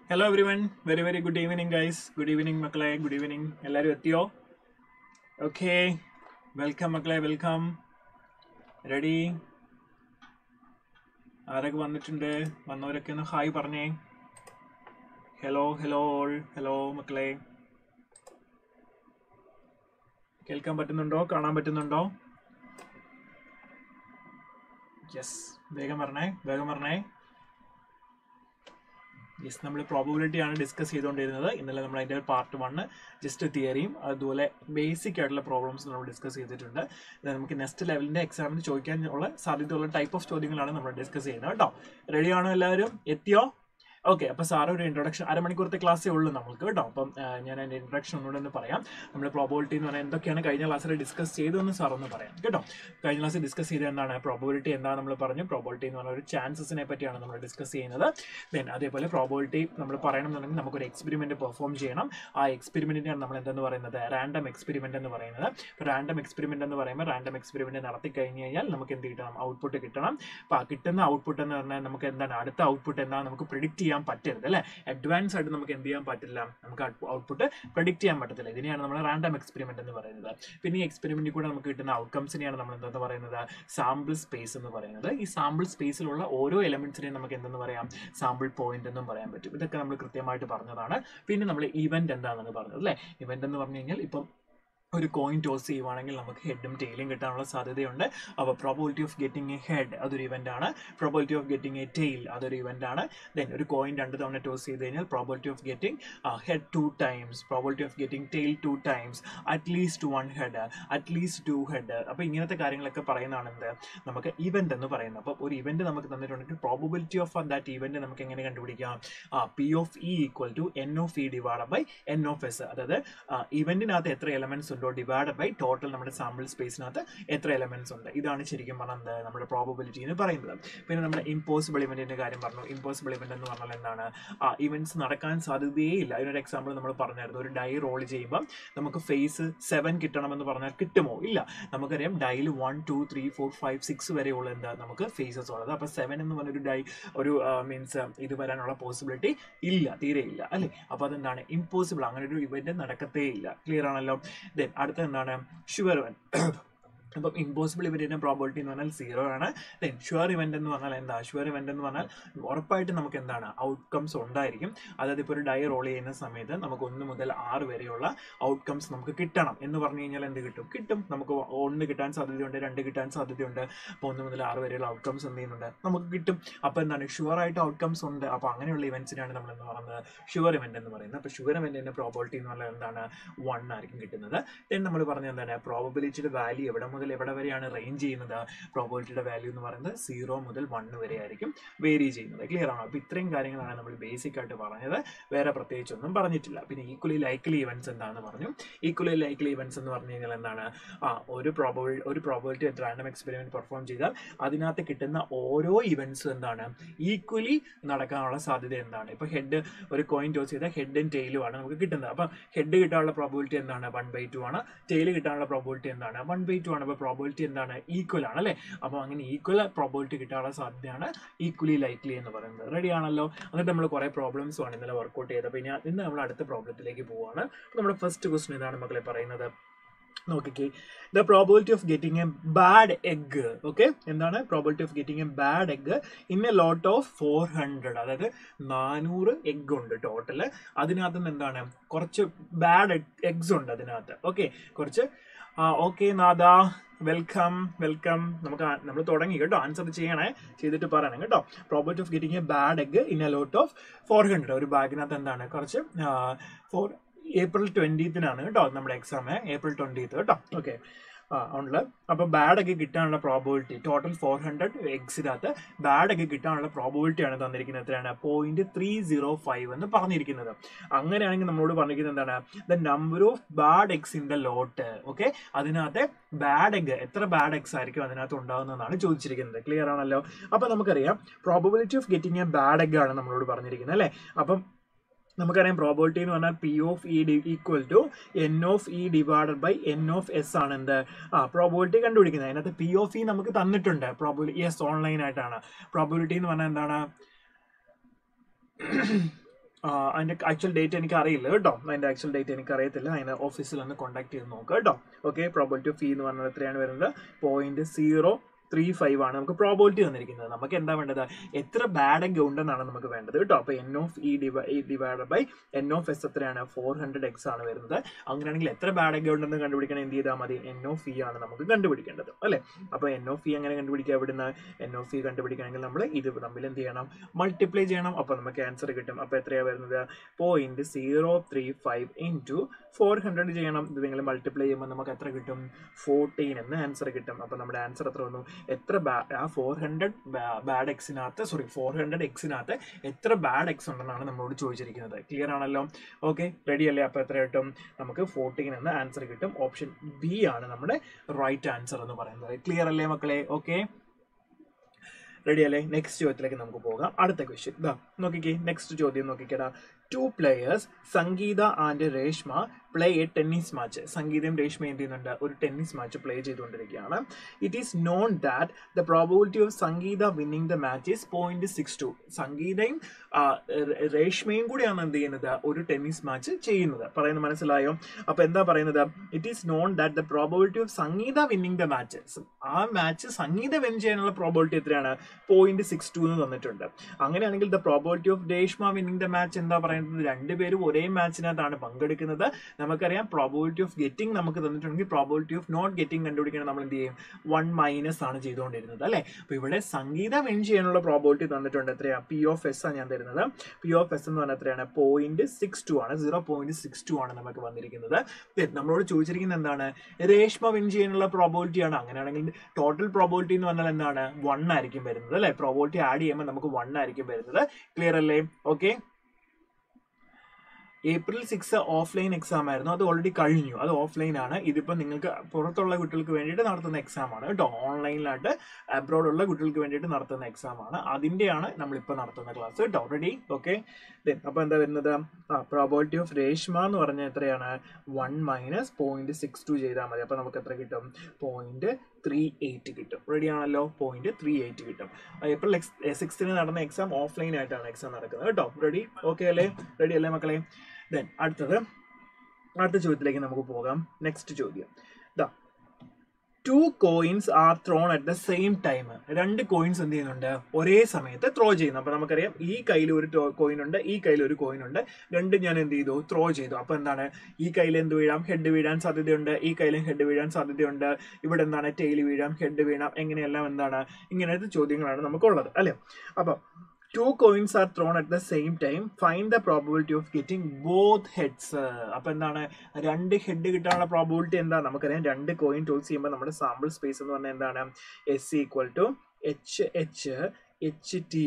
Hello everyone, very good evening guys. Good evening Maklai, good evening. Ellaru ettiyo? Okay. Welcome Maklai, welcome. Ready? ആരൊക്കെ വന്നിട്ടുണ്ട്? വന്നവരൊക്കെ ഒന്ന് hi പറഞ്ഞേ. Hello all. Hello മക്കളെ. കേൾക്കാൻ പറ്റുന്നുണ്ടോ? കാണാൻ പറ്റുന്നുണ്ടോ? യെസ്. വേഗം പറഞ്ഞേ. യെസ്, നമ്മൾ പ്രോബബിലിറ്റി ആണ് ഡിസ്കസ് ചെയ്തുകൊണ്ടിരുന്നത്. ഇന്നലെ നമ്മൾ അതിൻ്റെ പാർട്ട് 1 ജസ്റ്റ് തിയറിയും അതുപോലെ ബേസിക് ആയിട്ടുള്ള പ്രോബ്ലംസ് നമ്മൾ ഡിസ്കസ് ചെയ്തിട്ടുണ്ട്. നമുക്ക് നെക്സ്റ്റ് ലെവലിൻ്റെ എക്സാമിന് ചോദിക്കാനുള്ള സാധ്യതയുള്ള ടൈപ്പ് ഓഫ് ചോദ്യങ്ങളാണ് നമ്മൾ ഡിസ്കസ് ചെയ്യുന്നത് കേട്ടോ. റെഡിയാണോ എല്ലാവരും? എത്തിയോ? ഓക്കെ, അപ്പോൾ സാറ് ഒരു ഇൻട്രൊഡക്ഷൻ, അരമണിക്കൂറത്തെ ക്ലാസ്സേ ഉള്ളൂ നമുക്ക് കേട്ടോ. അപ്പം ഞാൻ എൻ്റെ ഇൻട്രൊഡക്ഷൻ ഒന്നുകൂടെ ഒന്ന് പറയാം. നമ്മൾ പ്രോബബിലിറ്റി എന്ന് പറഞ്ഞാൽ എന്തൊക്കെയാണ് കഴിഞ്ഞ ക്ലാസ്സിൽ ഡിസ്കസ് ചെയ്തതെന്ന് സാർ ഒന്ന് പറയാം കേട്ടോ. കഴിഞ്ഞ ക്ലാസ്സിൽ ഡിസ്കസ് ചെയ്തത് എന്താണ്? പ്രോബബിലിറ്റി എന്താണ് നമ്മൾ പറഞ്ഞു. പ്രോബബിലിറ്റി എന്ന് പറഞ്ഞ ഒരു ചാൻസസിനെ പറ്റിയാണ് നമ്മൾ ഡിസ്കസ് ചെയ്യുന്നത്. ദെൻ അതേപോലെ പ്രോബബിലിറ്റി നമ്മൾ പറയണമെന്നുണ്ടെങ്കിൽ നമുക്കൊരു എക്സ്പെരിമെൻറ്റ് പെർഫോം ചെയ്യണം. ആ എക്സ്പെരിമെൻറ്റിനെയാണ് നമ്മൾ എന്തെന്ന് പറയുന്നത്? റാൻഡം എക്സ്പെരിമെൻറ്റ് എന്ന് പറയുന്നത്. ഇപ്പോൾ റാൻഡം എക്സ്പെരിമെൻറ്റ് എന്ന് പറയുമ്പോൾ റാൻഡം എക്സ്പെരിമെൻറ്റ് നടത്തി കഴിഞ്ഞ് കഴിഞ്ഞാൽ നമുക്ക് എന്ത് കിട്ടണം? ഔട്ട്പുട്ട് കിട്ടണം. അപ്പോൾ ആ കിട്ടുന്ന ഔട്ട്പുട്ട് എന്ന് പറഞ്ഞാൽ നമുക്ക് എന്താണ്? അടുത്ത ഔട്ട്പുട്ട് എന്താണ് നമുക്ക് പ്രിഡിക്റ്റ് ചെയ്യാൻ പറ്റരുത് അല്ലേ? അഡ്വാൻസ് ആയിട്ട് നമുക്ക് എന്ത് ചെയ്യാൻ പറ്റില്ല? നമുക്ക് ഔട്ട്പുട്ട് പ്രെഡിക്റ്റ് ചെയ്യാൻ പറ്റത്തില്ല. ഇതിനെയാണ് നമ്മൾ റാൻഡം എക്സ്പെരിമെന്റ് എന്ന് പറയുന്നത്. പിന്നെ ഈ എക്സ്പെരിമെന്റിൽ കൂടെ നമുക്ക് കിട്ടുന്ന ഔട്ട്കംസിനെയാണ് നമ്മൾ എന്തെന്ന് പറയുന്നത്? സാമ്പിൾ സ്പേസ് എന്ന് പറയുന്നത്. ഈ സാമ്പിൾ സ്പേസിലുള്ള ഓരോ എലമെന്റ്സിനെയും നമുക്ക് എന്തെന്ന് പറയാം? സാമ്പിൾ പോയിന്റ് എന്നും പറയാൻ പറ്റും. ഇതൊക്കെ നമ്മൾ കൃത്യമായിട്ട് പറഞ്ഞതാണ്. പിന്നെ നമ്മൾ ഇവന്റ് എന്താണെന്ന് പറഞ്ഞത് അല്ലേ? ഇവന്റ് എന്ന് പറഞ്ഞു കഴിഞ്ഞാൽ ഇപ്പം ഒരു കോയിൻ ടോസ് ചെയ്യുവാണെങ്കിൽ നമുക്ക് ഹെഡും ടെയിലും കിട്ടാനുള്ള സാധ്യതയുണ്ട്. അപ്പോൾ probability of getting a head അതൊരു ഇവന്റ് ആണ്. Probability of getting a tail അതൊരു ഇവന്റ് ആണ്. ദെൻ ഒരു കോയിൻ 2 തവണ ടോസ് ചെയ്ത് കഴിഞ്ഞാൽ probability of getting head 2 times, probability of getting tail 2 times, at least 1 head, at least 2 head. അപ്പോൾ ഇങ്ങനത്തെ കാര്യങ്ങളൊക്കെ പറയുന്നതാണ് എന്ത്? നമുക്ക് ഇവന്റ് എന്ന് പറയുന്നത്. അപ്പോൾ ഒരു ഇവന്റ് നമുക്ക് തന്നിട്ടുണ്ടെങ്കിൽ പ്രോബബിലിറ്റി ഓഫ് ദാറ്റ് ഇവന്റ് നമുക്ക് എങ്ങനെ കണ്ടുപിടിക്കാം? P of E equal to N of E divided by N of S. അതായത് ഇവന്റിനകത്ത് എത്ര എലമെന്റ്സ് ഡിവൈഡ് ബൈ ടോട്ടൽ നമ്മുടെ സാമ്പിൾ സ്പേസിനകത്ത് എത്ര എലമെന്റ്സ് ഉണ്ട്. ഇതാണ് ശരിക്കും പറഞ്ഞത് നമ്മുടെ പ്രോബബിലിറ്റി എന്ന് പറയുന്നത്. പിന്നെ നമ്മുടെ ഇമ്പോസിബിൾ ഇവന്റിന്റെ കാര്യം പറഞ്ഞു. ഇമ്പോസിബിൾ ഇവന്റ് എന്ന് പറഞ്ഞാൽ എന്താണ്? ഇവന്റ്സ് നടക്കാൻ സാധ്യതയേ ഇല്ല. അതിനൊരു എക്സാമ്പിൾ നമ്മൾ പറഞ്ഞായിരുന്നു. ഒരു ഡൈ റോൾ ചെയ്യുമ്പോൾ നമുക്ക് ഫേസ് 7 കിട്ടണമെന്ന് പറഞ്ഞാൽ കിട്ടുമോ? ഇല്ല. നമുക്കറിയാം ഡൈയിൽ 1 2 3 4 5 6 വരെയുള്ള എന്താ നമുക്ക് ഫേസസ് ഉള്ളത്. അപ്പോൾ 7 എന്ന് പറഞ്ഞൊരു ഡൈ ഒരു മീൻസ് ഇത് വരാനുള്ള പോസിബിലിറ്റി ഇല്ല, തീരെ ഇല്ല അല്ലേ? അപ്പോൾ അതെന്താണ്? ഇമ്പോസിബിൾ. അങ്ങനെ ഒരു ഇവന്റ് നടക്കത്തേ ഇല്ല. ക്ലിയർ ആണല്ലോ? ദെൻ അടുത്ത എന്താണ്? Sure event. അപ്പം ഇമ്പോസിബിൾ ഇവന്റിന്റെ പ്രോബബിലിറ്റി എന്ന് പറഞ്ഞാൽ 0 ആണ്. ദെൻ ഷുവർ ഇവന്റ് എന്ന് പറഞ്ഞാൽ എന്താ? ഷുവർ ഇവന്റ് എന്ന് പറഞ്ഞാൽ ഉറപ്പായിട്ട് നമുക്ക് എന്താണ്? ഔട്ട്കംസ് ഉണ്ടായിരിക്കും. അതായത് ഇപ്പോൾ ഒരു ഡൈ റോൾ ചെയ്യുന്ന സമയത്ത് നമുക്ക് 1 മുതൽ 6 വരെയുള്ള ഔട്ട്കംസ് നമുക്ക് കിട്ടണം എന്ന് പറഞ്ഞു കഴിഞ്ഞാൽ എന്ത് കിട്ടും? നമുക്ക് 1 കിട്ടാൻ സാധ്യതയുണ്ട്, 2 കിട്ടാൻ സാധ്യതയുണ്ട്. അപ്പോൾ 1 മുതൽ 6 വരെയുള്ള ഔട്ട്കംസ് എന്ത് ചെയ്യുന്നുണ്ട്? നമുക്ക് കിട്ടും. അപ്പോൾ എന്താണ്? ഷുവർ ആയിട്ട് ഔട്ട്കംസ് ഉണ്ട്. അപ്പോൾ അങ്ങനെയുള്ള ഇവന്റ്സിനാണ് നമ്മൾ എന്ന് പറയുന്നത് ഷുവർ ഇവന്റ് എന്ന് പറയുന്നത്. അപ്പോൾ ഷുവർ ഇവന്റിന്റെ പ്രോബബിലിറ്റി എന്ന് പറഞ്ഞാൽ എന്താണ്? 1 ആയിരിക്കും കിട്ടുന്നത്. ദെൻ നമ്മൾ പറഞ്ഞ എന്താണ്? പ്രോബബിലിറ്റിയുടെ വാല്യൂ എവിടെ മുതൽ എവിടെ വരെയാണ് റേഞ്ച് ചെയ്യുന്നത്? പ്രോബബിലിറ്റിയുടെ വാല്യൂ എന്ന് പറയുന്നത് 0 മുതൽ 1 വരെ ആയിരിക്കും വേരി ചെയ്യുന്നത്. ക്ലിയർ ആണോ? അപ്പോൾ ഇത്രയും കാര്യങ്ങളാണ് നമ്മൾ ബേസിക് ആയിട്ട് പറഞ്ഞത്. വേറെ പ്രത്യേകിച്ചൊന്നും പറഞ്ഞിട്ടില്ല. പിന്നെ ഈക്വലി ലൈക്ലി ഇവന്റ്സ് എന്താണെന്ന് പറഞ്ഞു. ഈക്വലി ലൈക്ലി ഇവന്റ്സ് എന്ന് പറഞ്ഞു കഴിഞ്ഞാൽ എന്താണ്? ഒരു പ്രോബബിലിറ്റി റാൻഡം എക്സ്പെരിമെന്റ് പെർഫോം ചെയ്താൽ അതിനകത്ത് കിട്ടുന്ന ഓരോ ഇവന്റ്സും എന്താണ്? ഈക്വലി നടക്കാനുള്ള സാധ്യത എന്താണ്? ഇപ്പോൾ ഹെഡ് ഒരു കോയിൻ ടോസ് ചെയ്താൽ ഹെഡും ടെയിലും ആണ് നമുക്ക് കിട്ടുന്നത്. അപ്പം ഹെഡ് കിട്ടാനുള്ള പ്രോബബിലിറ്റി എന്താണ്? 1/2 ആണ്. ടെയിൽ കിട്ടാനുള്ള പ്രോബബിലിറ്റി എന്താണ്? 1/2 ആണ്. അപ്പോൾ പ്രോബബിലിറ്റി എന്താണ്? ഈക്വൽ ആണ് അല്ലേ? അപ്പോൾ അങ്ങനെ ഈക്വൽ പ്രോബബിലിറ്റി കിട്ടാനുള്ള സാധ്യതയാണ് ഈക്വലി ലൈക്ലി എന്ന് പറയുന്നത്. റെഡി ആണല്ലോ? എന്നിട്ട് നമ്മൾ കുറേ പ്രോബ്ലംസ് ആണ് ഇന്നലെ വർക്ക്ഔട്ട് ചെയ്തത്. അപ്പോൾ ഇന്ന് നമ്മൾ അടുത്ത പ്രോബ്ലത്തിലേക്ക് പോവുകയാണ്. നമ്മുടെ ഫസ്റ്റ് ക്വസ്റ്റ്യൻ ഇതാണ് മക്കളെ പറയുന്നത്. നോക്കിക്കേ, the probability of getting a bad egg. Okay, എന്താണ് probability of getting a bad egg in a lot of 400. അതായത് 400 എഗ് ഉണ്ട് ടോട്ടല്. അതിനകത്ത് നിന്ന് എന്താണ്? കുറച്ച് ബാഡ് എഗ്സ് ഉണ്ട് അതിനകത്ത്. ഓക്കെ, കുറച്ച് ഓക്കെ നാദ, വെൽക്കം. നമ്മൾ തുടങ്ങി കേട്ടോ. ആൻസർ ചെയ്തിട്ട് പറയണം കേട്ടോ. Probability of getting a bad egg in a lot of 400. ഒരു ബാഗിനകത്ത് എന്താണ്? കുറച്ച് April 20th കേട്ടോ നമ്മുടെ എക്സാം. April 20th കേട്ടോ. ഓക്കെ, ഉണ്ട്. അപ്പോൾ ബാഡ് എഗ് കിട്ടാനുള്ള പ്രോബബിലിറ്റി ടോട്ടൽ 400 എഗ്സിനകത്ത് ബാഡ് എഗ് കിട്ടാനുള്ള പ്രോബബിലിറ്റിയാണ് തന്നിരിക്കുന്നത്. എത്രയാണ്? 0.305 എന്ന് പറഞ്ഞിരിക്കുന്നത്. അങ്ങനെയാണെങ്കിൽ നമ്മളോട് പറഞ്ഞിരിക്കുന്നത് എന്താണ്? The number of bad eggs in the lot. Okay, അതിനകത്ത് ബാഡ് എഗ് എത്ര ബാഡ് എഗ്സ് ആയിരിക്കും അതിനകത്ത് ഉണ്ടാകുന്നതെന്നാണ് ചോദിച്ചിരിക്കുന്നത്. ക്ലിയർ ആണല്ലോ? അപ്പം നമുക്കറിയാം probability of getting a bad egg ആണ് നമ്മളോട് പറഞ്ഞിരിക്കുന്നത് അല്ലേ? അപ്പം നമുക്കറിയാം പ്രോബബിലിറ്റി എന്ന് പറഞ്ഞാൽ P of E equal to N of E divided by N of S ആണ് എന്ത്? പ്രോബബിലിറ്റി കണ്ടുപിടിക്കുന്നത്. അതിനകത്ത് P of E നമുക്ക് തന്നിട്ടുണ്ട്. പ്രോബബിലിറ്റി യെസ് ഓൺലൈൻ ആയിട്ടാണ്. പ്രോബബിലിറ്റി എന്ന് പറഞ്ഞാൽ എന്താണ്? അതിൻ്റെ ആക്ച്വൽ ഡേറ്റ് എനിക്ക് അറിയില്ല കേട്ടോ. അതിൻ്റെ ആക്ച്വൽ ഡേറ്റ് എനിക്ക് അറിയത്തില്ല. അതിന് ഓഫീസിൽ ഒന്ന് കോൺടാക്ട് ചെയ്ത് നോക്കുക കേട്ടോ. ഓക്കെ, പ്രോബിലിറ്റി ഓഫ് ഫീ എന്ന് പറഞ്ഞാൽ എത്രയാണ് വരുന്നത്? 0.035 ആണ് നമുക്ക് പ്രോബിലിറ്റി തന്നിരിക്കുന്നത്. നമുക്ക് എന്താ വേണ്ടത്? എത്ര ബാഡ് എഗ് ഉണ്ടെന്നാണ് നമുക്ക് വേണ്ടത് കേട്ടോ. അപ്പോൾ N of E divide by N of S എത്രയാണ്? 400x ആണ് വരുന്നത്. അങ്ങനെയാണെങ്കിൽ എത്ര ബാഡ് എഗ് ഉണ്ടെന്ന് കണ്ടുപിടിക്കണം എന്ത് ചെയ്താൽ മതി? എൻ ഓഫ് ഇ ആണ് നമുക്ക് കണ്ടുപിടിക്കേണ്ടത് അല്ലേ. അപ്പോൾ എൻ ഓഫ് ഇ എങ്ങനെ കണ്ടുപിടിക്കുക? ഇവിടുന്ന് എൻ ഓഫ് ഇ കണ്ടുപിടിക്കണമെങ്കിൽ നമ്മൾ ഇത് തമ്മിൽ എന്ത് ചെയ്യണം? മൾട്ടിപ്ലൈ ചെയ്യണം. അപ്പോൾ നമുക്ക് ആൻസർ കിട്ടും. അപ്പോൾ എത്രയാണ് വരുന്നത്? 0.035 ഇൻറ്റു 400 ചെയ്യണം. ഇത് നിങ്ങൾ മൾട്ടിപ്ലൈ ചെയ്യുമ്പോൾ നമുക്ക് എത്ര കിട്ടും? 14 എന്ന് ആൻസർ കിട്ടും. അപ്പോൾ നമ്മുടെ ആൻസർ എത്ര വന്നു? എത്ര 400 ബാഡ് എക്സിനകത്ത് 400 എക്സിനകത്ത് എത്ര ബാഡ് എക്സ് ഉണ്ടെന്നാണ് നമ്മളോട് ചോദിച്ചിരിക്കുന്നത്. ക്ലിയർ ആണല്ലോ? ഓക്കെ, റെഡി അല്ലേ? അപ്പോൾ എത്ര കിട്ടും? നമുക്ക് 14 എന്ന് ആൻസർ കിട്ടും. ഓപ്ഷൻ ബി ആണ് നമ്മുടെ റൈറ്റ് ആൻസർ എന്ന് പറയുന്നത്. ക്ലിയർ അല്ലേ മക്കളെ? ഓക്കെ, റെഡി അല്ലേ? നെക്സ്റ്റ് ചോദ്യത്തിലേക്ക് നമുക്ക് പോകാം. അടുത്ത ക്വസ്റ്റ്യൻ ഇതാ നോക്കിക്കേ. നെക്സ്റ്റ് ചോദ്യം നോക്കിക്കേടാ. 2 players Sangeeta and Reshma play a tennis match. സംഗീതയും രേഷ്മയും എന്ത് ചെയ്യുന്നുണ്ട്? ഒരു ടെന്നീസ് മാച്ച് പ്ലേ ചെയ്തുകൊണ്ടിരിക്കുകയാണ്. It is known that the probability of Sangeeta winning the match ഈസ് 0.62. സംഗീതയും രേഷ്മയും കൂടിയാണ് എന്ത് ചെയ്യുന്നത്? ഒരു ടെന്നീസ് മാച്ച് ചെയ്യുന്നത്. പറയുന്നത് മനസ്സിലായോ? അപ്പോൾ എന്താ പറയുന്നത്? It is known that the probability of Sangeeta winning the match. ആ മാച്ച് സംഗീത വിൻ ചെയ്യാനുള്ള പ്രോബിലിറ്റി എത്രയാണ്? 0.62 എന്ന് തന്നിട്ടുണ്ട്. അങ്ങനെയാണെങ്കിൽ the probability of Reshma winning the match എന്താ പറയുന്നത്? രണ്ടുപേരും ഒരേ മാച്ചിനകത്താണ് പങ്കെടുക്കുന്നത്. നമുക്കറിയാം പ്രോബിലിറ്റി ഓഫ് ഗെറ്റിംഗ് നമുക്ക് തന്നിട്ടുണ്ടെങ്കിൽ പ്രോബിലിറ്റി ഓഫ് നോട്ട് ഗെറ്റിംഗ് കണ്ടുപിടിക്കണം. നമ്മൾ എന്ത് ചെയ്യും? 1- ആണ് ചെയ്തുകൊണ്ടിരുന്നത് അല്ലേ. അപ്പോൾ ഇവിടെ സംഗീത വിൻ ചെയ്യാനുള്ള പ്രോബിലിറ്റി തന്നിട്ടുണ്ട്. എത്രയാണ്? പി ഓഫ് എസ് ആണ് ഞാൻ തരുന്നത്. പി ഓഫ് എസ് എന്ന് പറഞ്ഞാൽ എത്രയാണ്? 0.62 ആണ്. 0.62 ആണ് നമുക്ക് വന്നിരിക്കുന്നത്. നമ്മളോട് ചോദിച്ചിരിക്കുന്നത് എന്താണ്? രേഷ്മ വിൻ ചെയ്യാനുള്ള പ്രോബിലിറ്റി ആണ്. അങ്ങനെയാണെങ്കിൽ ടോട്ടൽ പ്രോബിലിറ്റി എന്ന് പറഞ്ഞാൽ എന്താണ്? 1 ആയിരിക്കും വരുന്നത് അല്ലേ. പ്രോബിലിറ്റി ആഡ് ചെയ്യുമ്പോൾ നമുക്ക് 1 ആയിരിക്കും വരുന്നത്. ക്ലിയർ അല്ലേ? ഓക്കെ, April 6 ഓഫ്ലൈൻ എക്സാം ആയിരുന്നു. അത് ഓൾറെഡി കഴിഞ്ഞു. അത് ഓഫ്ലൈൻ ആണ്. ഇതിപ്പോൾ നിങ്ങൾക്ക് പുറത്തുള്ള കുട്ടികൾക്ക് വേണ്ടിയിട്ട് നടത്തുന്ന എക്സാം ആണ് കേട്ടോ. ഓൺലൈനിലായിട്ട് അബ്രോഡുള്ള കുട്ടികൾക്ക് വേണ്ടിയിട്ട് നടത്തുന്ന എക്സാം ആണ്. അതിൻ്റെയാണ് നമ്മളിപ്പോൾ നടത്തുന്ന ക്ലാസ് കേട്ടോ. റെഡി? ഓക്കെ, അപ്പോൾ എന്താ വരുന്നത്? പ്രോബിലിറ്റി ഓഫ് രേഷ്മ എന്ന് പറഞ്ഞാൽ എത്രയാണ്? 1 - 0.62 ചെയ്താൽ മതി. അപ്പോൾ നമുക്ക് എത്ര കിട്ടും? 0.38 കിട്ടും. റെഡി ആണല്ലോ? 0.38 കിട്ടും. April 6 നടന്ന എക്സാം ഓഫ്ലൈൻ ആയിട്ടാണ് എക്സാം നടക്കുന്നത് കേട്ടോ. റെഡി? ഓക്കെ അല്ലേ? റെഡി അല്ലേ മക്കളെ? അടുത്ത ചോദ്യത്തിലേക്ക് നമുക്ക് പോകാം. നെക്സ്റ്റ് ചോദ്യം ദാ 2 coins are thrown at the same time. 2 coins എന്ത് ചെയ്യുന്നുണ്ട്? ഒരേ സമയത്ത് ത്രോ ചെയ്യുന്നു. അപ്പോൾ നമുക്കറിയാം ഈ കയ്യിൽ ഒരു കോയിൻ ഉണ്ട്, ഈ കയ്യിൽ ഒരു കോയിൻ ഉണ്ട്. രണ്ടും ഞാൻ എന്ത് ചെയ്തു? ത്രോ ചെയ്തു. അപ്പോൾ എന്താണ്? ഈ കയ്യിൽ എന്ത് വീഴാം? ഹെഡ് വീഴാൻ സാധ്യതയുണ്ട്. ഈ കയ്യിലും ഹെഡ് വീഴാൻ സാധ്യതയുണ്ട്. ഇവിടെ എന്താണ്? ടെയിൽ വീഴാം, ഹെഡ് വീഴാം. എങ്ങനെയെല്ലാം എന്താണ്? ഇങ്ങനത്തെ ചോദ്യങ്ങളാണ് നമുക്കുള്ളത് അല്ലേ. അപ്പോൾ 2 coins are thrown at the same time. Find the probability of getting both heads. അപ്പോൾ എന്താണ്? 2 ഹെഡ് കിട്ടാനുള്ള പ്രോബിലിറ്റി എന്താ? നമുക്കറിയാം 2 കോയിൻ ടോസ് ചെയ്യുമ്പോൾ നമ്മുടെ സാമ്പിൾ സ്പേസ് എന്ന് പറഞ്ഞാൽ എന്താണ്? S = HH HT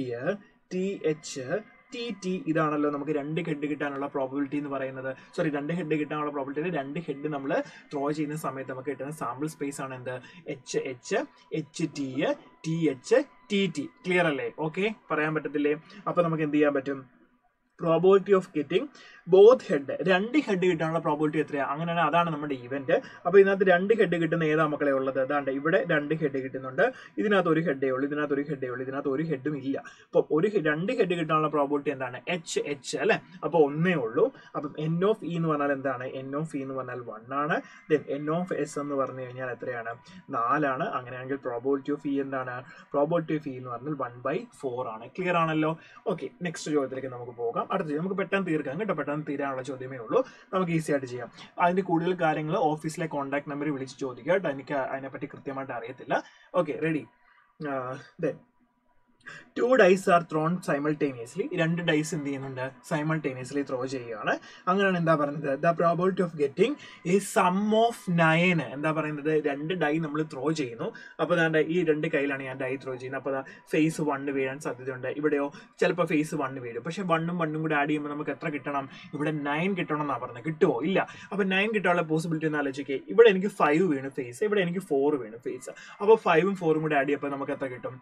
TH TT. ഇതാണല്ലോ നമുക്ക് 2 ഹെഡ് കിട്ടാനുള്ള പ്രോബിലിറ്റി എന്ന് പറയുന്നത്. 2 ഹെഡ് കിട്ടാനുള്ള പ്രോബിലിറ്റി 2 ഹെഡ് നമ്മൾ ത്രോ ചെയ്യുന്ന സമയത്ത് നമുക്ക് കിട്ടുന്ന സാമ്പിൾ സ്പേസ് ആണ് എന്ത്? HH HT TH TT. Clear അല്ലേ? ഓക്കെ, പറയാൻ പറ്റത്തില്ലേ? അപ്പോൾ നമുക്ക് എന്ത് ചെയ്യാൻ പറ്റും? Probability of getting both head. 2 head കിട്ടാനുള്ള പ്രോബിലിറ്റി എത്രയാണ്? അങ്ങനെയാണ്, അതാണ് നമ്മുടെ ഇവന്റ്. അപ്പോൾ ഇതിനകത്ത് 2 ഹെഡ് കിട്ടുന്ന ഏതാ മക്കളെ ഉള്ളത്? അതാണ്ട് ഇവിടെ 2 ഹെഡ് കിട്ടുന്നുണ്ട്. ഇതിനകത്ത് ഒരു ഹെഡേ ഉള്ളൂ, ഇതിനകത്ത് ഒരു ഹെഡേ ഉള്ളൂ, ഇതിനകത്ത് ഒരു ഹെഡും ഇല്ല. അപ്പോൾ 2 ഹെഡ് കിട്ടാനുള്ള പ്രോബിലിറ്റി എന്താണ്? HH അല്ലേ. അപ്പോൾ 1 ഉള്ളൂ. അപ്പം N ഓഫ് ഇ എന്ന് പറഞ്ഞാൽ എന്താണ്? N ഓഫ് ഇ എന്ന് പറഞ്ഞാൽ 1 ആണ്. ദെൻ N ഓഫ് എസ് എന്ന് പറഞ്ഞു കഴിഞ്ഞാൽ എത്രയാണ്? 4 ആണ്. അങ്ങനെയാണെങ്കിൽ പ്രോബിലിറ്റി ഓഫ് ഇ എന്താണ്? പ്രോബിലിറ്റി ഓഫ് ഇ എന്ന് പറഞ്ഞാൽ 1/4 ആണ്. ക്ലിയർ ആണല്ലോ? ഓക്കെ, നെക്സ്റ്റ് ചോദ്യത്തിലേക്ക് നമുക്ക് പോകാം. അടുത്ത നമുക്ക് പെട്ടെന്ന് തീർക്കാം കേട്ടോ. പെട്ടെന്ന് തീരാനുള്ള ചോദ്യമേ ഉള്ളൂ. നമുക്ക് ഈസി ആയിട്ട് ചെയ്യാം. അതിന്റെ കൂടുതൽ കാര്യങ്ങൾ ഓഫീസിലെ കോൺടാക്ട് നമ്പറിൽ വിളിച്ച് ചോദിക്കുക കേട്ടോ. എനിക്ക് അതിനെപ്പറ്റി കൃത്യമായിട്ട് അറിയത്തില്ല. Okay, ready? Then 2 dice are thrown simultaneously. 2 dice എന്ത് ചെയ്യുന്നുണ്ട്? സൈമൾട്ടേനിയസ്ലി ത്രോ ചെയ്യുകയാണ്. അങ്ങനെയാണ് എന്താ പറയുന്നത്? The probability of getting a sum of 9. എന്താ പറയുന്നത്? 2 ഡൈ നമ്മൾ ത്രോ ചെയ്യുന്നു. അപ്പോൾ അതാണ്ട് ഈ 2 കയ്യിലാണ് ഞാൻ ഡൈ ത്രോ ചെയ്യുന്നത്. അപ്പോൾ ഫേസ് 1 വീഴാൻ സാധ്യതയുണ്ട്. ഇവിടെയോ ചിലപ്പോൾ ഫേസ് 1 വീഴും. പക്ഷേ 1ഉം 1ഉം കൂടെ ആഡ് ചെയ്യുമ്പോൾ നമുക്ക് എത്ര കിട്ടണം? ഇവിടെ 9 കിട്ടണം എന്നാണ് പറഞ്ഞത്. കിട്ടുമോ? ഇല്ല. അപ്പോൾ 9 കിട്ടാനുള്ള പോസിബിലിറ്റി ഒന്ന് ആലോചിക്കേ. ഇവിടെ എനിക്ക് 5 വീണു ഫേസ്, ഇവിടെ എനിക്ക് 4 വീണു ഫേസ്. അപ്പോൾ 5ഉം 4ഉം കൂടെ ആഡ് ചെയ്യുമ്പോൾ നമുക്ക് എത്ര കിട്ടും?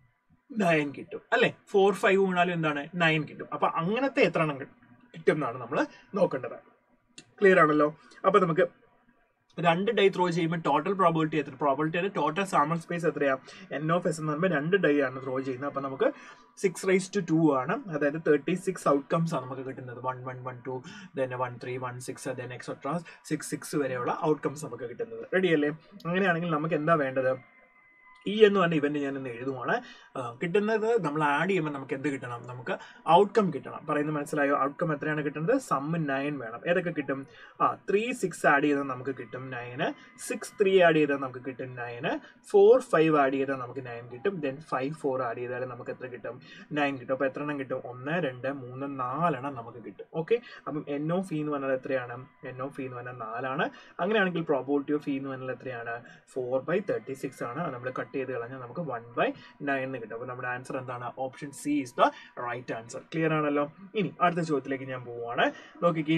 9 കിട്ടും അല്ലെ. 4 5 വീണാലും എന്താണ്? 9 കിട്ടും. അപ്പൊ അങ്ങനത്തെ എത്ര എണ്ണം കിട്ടും എന്നാണ് നമ്മൾ നോക്കേണ്ടത്. ക്ലിയർ ആണല്ലോ? അപ്പൊ നമുക്ക് 2 ഡൈ ത്രോ ചെയ്യുമ്പോൾ ടോട്ടൽ പ്രോബിലിറ്റി എത്ര? പ്രോബിലിറ്റിയുടെ ടോട്ടൽ സാമ്പിൾ സ്പേസ് എത്രയാണ്? N(s) എന്ന് പറയുമ്പോൾ 2 ഡൈ ആണ് ത്രോ ചെയ്യുന്നത്. അപ്പോൾ നമുക്ക് 6⁻²2 ആണ്, അതായത് 36 ഔട്ട്കംസ് ആണ് നമുക്ക് കിട്ടുന്നത്. 1 1 1 2 then 1 3 1 6 then etc 6 വരെയുള്ള ഔട്ട്കംസ് നമുക്ക് കിട്ടുന്നത്. റെഡി അല്ലേ? അങ്ങനെയാണെങ്കിൽ നമുക്ക് എന്താ വേണ്ടത്? ഈ എന്ന് പറഞ്ഞ ഇവന്റ് ഞാൻ ഇന്ന് എഴുതുവാണ്. കിട്ടുന്നത് നമ്മൾ ആഡ് ചെയ്യുമ്പോൾ നമുക്ക് എന്ത് കിട്ടണം? നമുക്ക് ഔട്ട്കം കിട്ടണം. പറയുന്നത് മനസ്സിലായോ? ഔട്ട്കം എത്രയാണ് കിട്ടുന്നത്? സം 9 വേണം. ഏതൊക്കെ കിട്ടും? 3 6 ആഡ് ചെയ്താൽ നമുക്ക് കിട്ടും 9, 6 3 ആഡ് ചെയ്താൽ നമുക്ക് കിട്ടും 9, 4 5 ആഡ് ചെയ്താൽ നമുക്ക് 9 കിട്ടും, then 5 4 ആഡ് ചെയ്താൽ നമുക്ക് എത്ര കിട്ടും? 9 കിട്ടും. അപ്പോൾ എത്ര എണ്ണം കിട്ടും? 1 2 3 4 എണ്ണം നമുക്ക് കിട്ടും. ഓക്കെ, അപ്പം N of E എന്ന് പറഞ്ഞാൽ എത്രയാണ്? N of E എന്ന് പറഞ്ഞാൽ 4 ആണ്. അങ്ങനെയാണെങ്കിൽ പ്രോബിലിറ്റി ഓഫ് E എന്ന് പറഞ്ഞാൽ എത്രയാണ്? 4/36 ആണ്. നമ്മൾ കട്ട് ചെയ്ത് കളഞ്ഞാൽ നമുക്ക് 1/9 കിട്ടും. അപ്പോൾ നമ്മുടെ ആൻസർ എന്താണ്? Option C is the right answer. Clear ആണല്ലോ? ഇനി അടുത്ത ചോദ്യത്തിലേക്ക് ഞാൻ പോവുകയാണ്. നോക്കിക്കേ,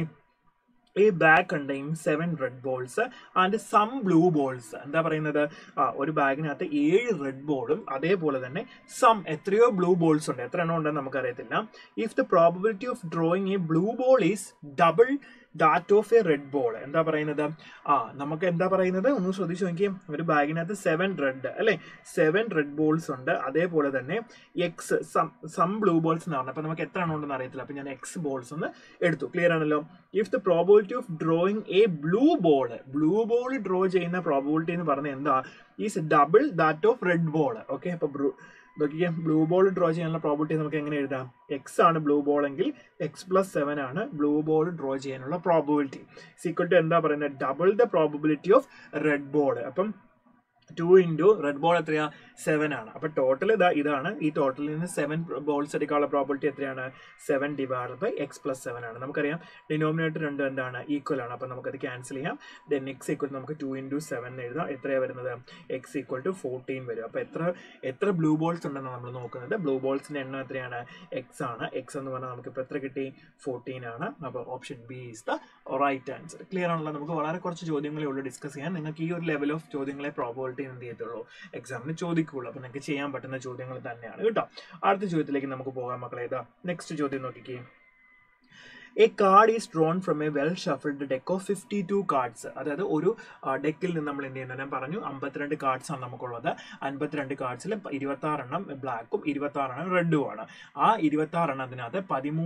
A bag contains 7 red balls and some blue balls. എന്താ പറയുന്നത്? ഒരു ബാഗിനകത്ത് 7 റെഡ് ബോളും അതേപോലെ തന്നെ എത്രയോ ബ്ലൂ ബോൾസ് ഉണ്ട്. എത്ര എണ്ണം ഉണ്ടെന്ന് നമുക്കറിയത്തില്ല. If the probability of drawing a blue ball is double that of a red ball. എന്താ പറയുന്നത്? നമുക്ക് എന്താ പറയുന്നത്? ഒന്ന് ശ്രദ്ധിച്ചു നോക്കിയേ. ഒരു ബാഗിനകത്ത് 7 റെഡ് അല്ലെ, 7 റെഡ് ബോൾസ് ഉണ്ട്. അതേപോലെ തന്നെ എക്സ് സം ബ്ലൂ ബോൾസ് എന്ന് പറഞ്ഞാൽ, അപ്പൊ നമുക്ക് എത്ര എണ്ണം ഉണ്ടെന്ന് അറിയത്തില്ല. അപ്പൊ ഞാൻ എക്സ് ബോൾസ് എന്ന് എടുത്തു. ക്ലിയർ ആണല്ലോ? If the probability of drawing a blue ball draw ചെയ്യുന്ന പ്രോബിലിറ്റി എന്ന് പറഞ്ഞാൽ എന്താ? Is double that of red ball. Okay, അപ്പൊ നോക്കിയാൽ ബ്ലൂ ബോൾ ഡ്രോ ചെയ്യാനുള്ള പ്രോബിലിറ്റി നമുക്ക് എങ്ങനെ എഴുതാം? എക്സ് ആണ് ബ്ലൂ ബോൾ എങ്കിൽ x+7 ആണ് ബ്ലൂ ബോൾ ഡ്രോ ചെയ്യാനുള്ള പ്രോബിലിറ്റി. ഈക്വൽ ടു എന്താ പറയുന്നത്? Double the probability of red ball. അപ്പം 2 ഇൻറ്റു റെഡ് ബോൾ എത്രയാ? 7 ആണ്. അപ്പൊ ടോട്ടൽ ഇതാണ്. ഈ ടോട്ടലിൽ നിന്ന് 7 ബോൾസ് എടുക്കാനുള്ള പ്രോബിലിറ്റി എത്രയാണ്? 7 ഡിവൈഡഡ് ബൈ x+7 ആണ്. നമുക്കറിയാം ഡിനോമിനേറ്റർ രണ്ടും എന്താണ്? ഈക്വൽ ആണ്. അപ്പൊ നമുക്കത് ക്യാൻസൽ ചെയ്യാം. ദെൻ x ഈക്വൽ നമുക്ക് 2 ഇൻറ്റു 7 എഴുതാം. എത്രയാണ് വരുന്നത്? x ഈക്വൽ ടു 14 വരും. അപ്പൊ എത്ര ബ്ലൂ ബോൾസ് ഉണ്ടെന്ന് നമ്മൾ നോക്കുന്നത്. ബ്ലൂ ബോൾസിന്റെ എണ്ണം എത്രയാണ്? x ആണ്. x എന്ന് പറഞ്ഞാൽ നമുക്ക് ഇപ്പൊ എത്ര കിട്ടി? 14 ആണ്. അപ്പൊ option B is the right answer. Clear ആണല്ലോ? നമുക്ക് വളരെ കുറച്ച് ചോദ്യങ്ങളെ ഉള്ളൂ ഡിസ്കസ് ചെയ്യാൻ. നിങ്ങൾക്ക് ഈ ഒരു ലെവൽ ഓഫ് ചോദ്യങ്ങളെ പ്രോബിലിറ്റി എന്ത് ചെയ്യത്തുള്ളൂ? എക്സാമിന് ചോദിക്കുള്ളൂ. അപ്പൊ നിങ്ങൾക്ക് ചെയ്യാൻ പറ്റുന്ന ചോദ്യങ്ങൾ തന്നെയാണ് കേട്ടോ. അടുത്ത ചോദ്യത്തിലേക്ക് നമുക്ക് പോകാം മക്കളെ. നെക്സ്റ്റ് ചോദ്യം നോക്കിക്കേ. A card is drawn from a well shuffled deck of 52 cards. അതായത് ഒരു ഡെക്കിൽ നിന്ന് നമ്മൾ എന്ത് ചെയ്യുന്നത്? ഞാൻ പറഞ്ഞു 52 കാർഡ്സ് ആണ് നമുക്കുള്ളത്. 52 കാർഡ്സിൽ 26 എണ്ണം ബ്ലാക്കും 26 എണ്ണം റെഡും ആണ്. ആ 26 എണ്ണത്തിനകത്ത്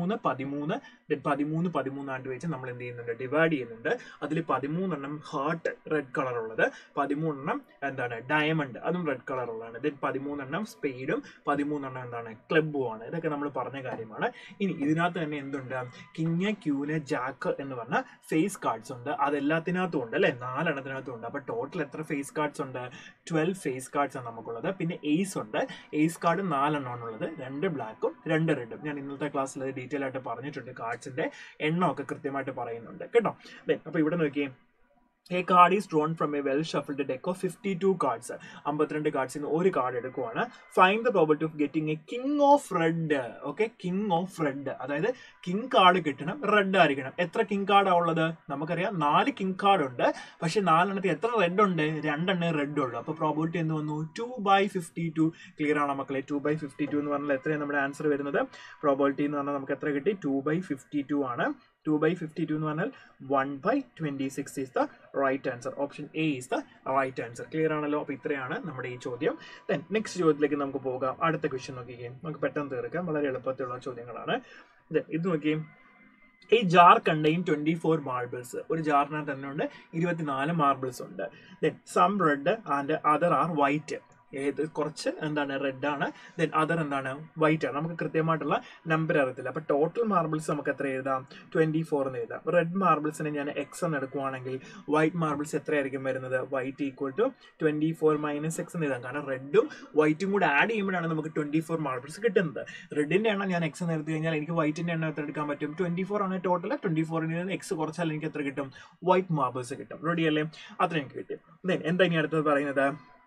13 ആയിട്ട് വെച്ച് നമ്മൾ എന്ത് ചെയ്യുന്നുണ്ട്? ഡിവൈഡ് ചെയ്യുന്നുണ്ട്. അതിൽ 13 എണ്ണം ഹാർട്ട് റെഡ് കളർ ഉള്ളത്, 13 എണ്ണം എന്താണ്? ഡയമണ്ട്, അതും റെഡ് കളർ ഉള്ളതാണ്. ദെൻ 13 എണ്ണം സ്പെയ്ഡും 13 എണ്ണം എന്താണ്? ക്ലബും ആണ്. ഇതൊക്കെ നമ്മൾ പറഞ്ഞ കാര്യമാണ്. ഇനി ഇതിനകത്ത് തന്നെ എന്തുണ്ട്? കിങ്, ക്യൂന്, ജാക്ക് എന്ന് പറഞ്ഞ ഫേസ് കാർഡ്സ് ഉണ്ട്. അതെല്ലാത്തിനകത്തും ഉണ്ട് അല്ലെ? 4 എണ്ണത്തിനകത്തും ഉണ്ട്. അപ്പൊ ടോട്ടൽ എത്ര ഫേസ് കാർഡ്സ് ഉണ്ട്? 12 ഫേസ് കാർഡ്സ് ആണ് നമുക്കുള്ളത്. പിന്നെ എയ്സ് ഉണ്ട്. എയ്സ് കാർഡ് 4 എണ്ണമാണ് ഉള്ളത്. 2 ബ്ലാക്കും 2 റെഡും. ഞാൻ ഇന്നത്തെ ക്ലാസ്സിൽ ഡീറ്റെയിൽ ആയിട്ട് പറഞ്ഞിട്ടുണ്ട്. കാർഡ്സിന്റെ എണ്ണമൊക്കെ കൃത്യമായിട്ട് പറയുന്നുണ്ട് കേട്ടോ. അപ്പൊ ഇവിടെ നോക്കിയേ, A card is drawn from a well shuffled deck of 52 cards. 52 കാർഡ്സിൽ നിന്ന് ഒരു കാർഡ് എടുക്കുവാണ്. Find the probability of getting a king of red. Okay, king of red, അതായത് കിങ് കാർഡ് കിട്ടണം, റെഡ് ആയിരിക്കണം. എത്ര കിങ് കാർഡാണ് ഉള്ളത്? നമുക്കറിയാം 4 കിങ് കാർഡ് ഉണ്ട്. പക്ഷെ 4 എണ്ണത്തിൽ എത്ര റെഡ് ഉണ്ട്? 2 എണ്ണേ റെഡ് ഉള്ളൂ. അപ്പൊ പ്രോബിലിറ്റി എന്ത് വന്നു? 2/52. ക്ലിയർ ആണോ മക്കളെ? 2/52 എന്ന് പറഞ്ഞാൽ എത്രയാണ് നമ്മുടെ ആൻസർ വരുന്നത്? പ്രോബിലിറ്റി എന്ന് പറഞ്ഞാൽ നമുക്ക് എത്ര കിട്ടി? 2/52 ആണ്. 2/52 എന്ന് പറഞ്ഞാൽ 1/26 is the right answer. Option A is the right answer. Clear ആണല്ലോ? അപ്പൊ ഇത്രയാണ് നമ്മുടെ ഈ ചോദ്യം. ദെൻ നെക്സ്റ്റ് ചോദ്യത്തിലേക്ക് നമുക്ക് പോകാം. അടുത്ത ക്വസ്റ്റ്യൻ നോക്കിക്കേ, നമുക്ക് പെട്ടെന്ന് തീർക്കാം. വളരെ എളുപ്പത്തിലുള്ള ചോദ്യങ്ങളാണ്. ഇത് നോക്കിയേ. ഈ ജാർ കണ്ടെയ്ൻ 24 മാർബിൾസ്. ഒരു ജാറിനകത്ത് തന്നെ ഉണ്ട് 24 മാർബിൾസ് ഉണ്ട്. Then some red and other are white. കുറച്ച് എന്താണ്? റെഡ് ആണ്. ദെൻ അതർ എന്താണ്? വൈറ്റ് ആണ്. നമുക്ക് കൃത്യമായിട്ടുള്ള നമ്പർ അറിയത്തില്ല. അപ്പൊ ടോട്ടൽ മാർബിൾസ് നമുക്ക് എത്ര എഴുതാം? 24 എന്ന് എഴുതാം. റെഡ് മാർബിൾസിനെ ഞാൻ എക്സ് എന്ന് എടുക്കുവാണെങ്കിൽ വൈറ്റ് മാർബിൾസ് എത്രയായിരിക്കും വരുന്നത്? വൈറ്റ് ഈക്വൽ ടു 24 - x എന്ന് എഴുതാം. കാരണം റെഡും വൈറ്റും കൂടെ ആഡ് ചെയ്യുമ്പോഴാണ് നമുക്ക് 24 മാർബിൾസ് കിട്ടുന്നത്. റെഡിന്റെ എണ്ണം ഞാൻ എക്സ് എന്ന് എടുത്തു കഴിഞ്ഞാൽ എനിക്ക് വൈറ്റിന്റെ എണ്ണം എത്ര എടുക്കാൻ പറ്റും? 24 ആണ് ടോട്ടൽ. 24ൽ നിന്ന് എക്സ് കുറച്ചാൽ എനിക്ക് എത്ര കിട്ടും? വൈറ്റ് മാർബിൾസ് കിട്ടും. റെഡി അല്ലേ? അത്ര എനിക്ക് കിട്ടും. ദെൻ എന്താ ഇനി അടുത്തത് പറയുന്നത്?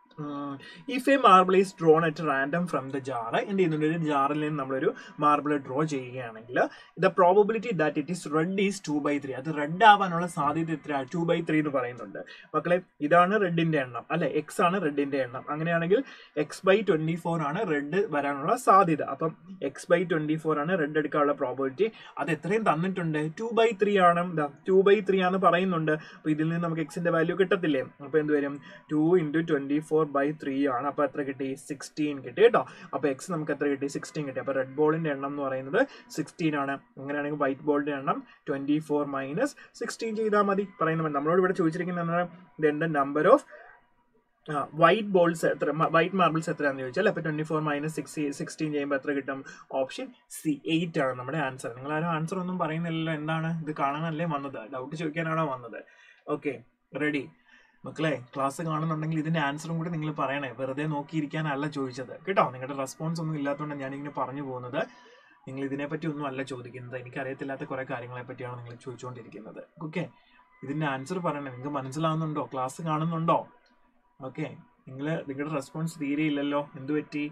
If a marble is drawn at random from the jar, എന്ത് ചെയ്യുന്നുണ്ട്, ഒരു ജാറിൽ നിന്ന് നമ്മളൊരു മാർബിൾ ഡ്രോ ചെയ്യുകയാണെങ്കിൽ the probability that it is red is 2/3. അത് റെഡ് ആവാനുള്ള സാധ്യത എത്ര? 2/3 എന്ന് പറയുന്നുണ്ട്. മക്കളെ, ഇതാണ് റെഡിന്റെ എണ്ണം അല്ലെ, എക്സ് ആണ് റെഡിന്റെ എണ്ണം. അങ്ങനെയാണെങ്കിൽ x/24 ആണ് റെഡ് വരാനുള്ള സാധ്യത. അപ്പം x/24 ആണ് റെഡ് എടുക്കാനുള്ള പ്രോബബിലിറ്റി. അത് എത്രയും തന്നിട്ടുണ്ട്? 2/3 ആണ്. 2/3 ആണെന്ന് പറയുന്നുണ്ട്. അപ്പൊ ഇതിൽ നിന്ന് നമുക്ക് എക്സിന്റെ വാല്യൂ കിട്ടത്തില്ലേ? അപ്പൊ എന്ത് വരും? 2 × 24/3 ആണ്. അപ്പൊ എത്ര കിട്ടി? 16 കിട്ടി കേട്ടോ. അപ്പൊ എക്സ് നമുക്ക് എത്ര കിട്ടി? 16 കിട്ടി. അപ്പൊ റെഡ് ബോളിന്റെ എണ്ണം എന്ന് പറയുന്നത് 16 ആണ്. അങ്ങനെയാണെങ്കിൽ വൈറ്റ് ബോളിന്റെ എണ്ണം 24 - 16 ചെയ്താൽ മതി. പറയുന്നത് നമ്മളോട് ഇവിടെ ചോദിച്ചിരിക്കുന്നത് നമ്പർ ഓഫ് വൈറ്റ് ബോൾസ് എത്ര, വൈറ്റ് മാർബിൾസ് എത്രയാണെന്ന് ചോദിച്ചാൽ അപ്പൊ 24 - 16 ചെയ്യുമ്പോൾ എത്ര കിട്ടും? ഓപ്ഷൻ സി 8 ആണ് നമ്മുടെ ആൻസർ. നിങ്ങൾ ആരും ആൻസർ ഒന്നും പറയുന്നില്ലല്ലോ. എന്താണ് ഇത്? കാണാനല്ലേ വന്നത്? ഡൗട്ട് ചോദിക്കാനാണോ വന്നത്? ഓക്കെ, റെഡി മക്കളെ. ക്ലാസ് കാണുന്നുണ്ടെങ്കിൽ ഇതിന്റെ ആൻസറും കൂടി നിങ്ങൾ പറയണേ. വെറുതെ നോക്കിയിരിക്കാനല്ല ചോദിച്ചത് കേട്ടോ. നിങ്ങളുടെ റെസ്പോൺസ് ഒന്നും ഇല്ലാത്തതുകൊണ്ട് ഞാനിങ്ങനെ പറഞ്ഞു പോകുന്നത്. നിങ്ങൾ ഇതിനെപ്പറ്റി ഒന്നും അല്ല ചോദിക്കുന്നത്. എനിക്കറിയത്തില്ലാത്ത കുറെ കാര്യങ്ങളെ പറ്റിയാണ് നിങ്ങൾ ചോദിച്ചുകൊണ്ടിരിക്കുന്നത്. ഓക്കെ, ഇതിന്റെ ആൻസർ പറയണേ. നിങ്ങൾക്ക് മനസ്സിലാവുന്നുണ്ടോ? ക്ലാസ് കാണുന്നുണ്ടോ? ഓക്കെ, നിങ്ങളുടെ റെസ്പോൺസ് തീരെ ഇല്ലല്ലോ. എന്തു പറ്റി?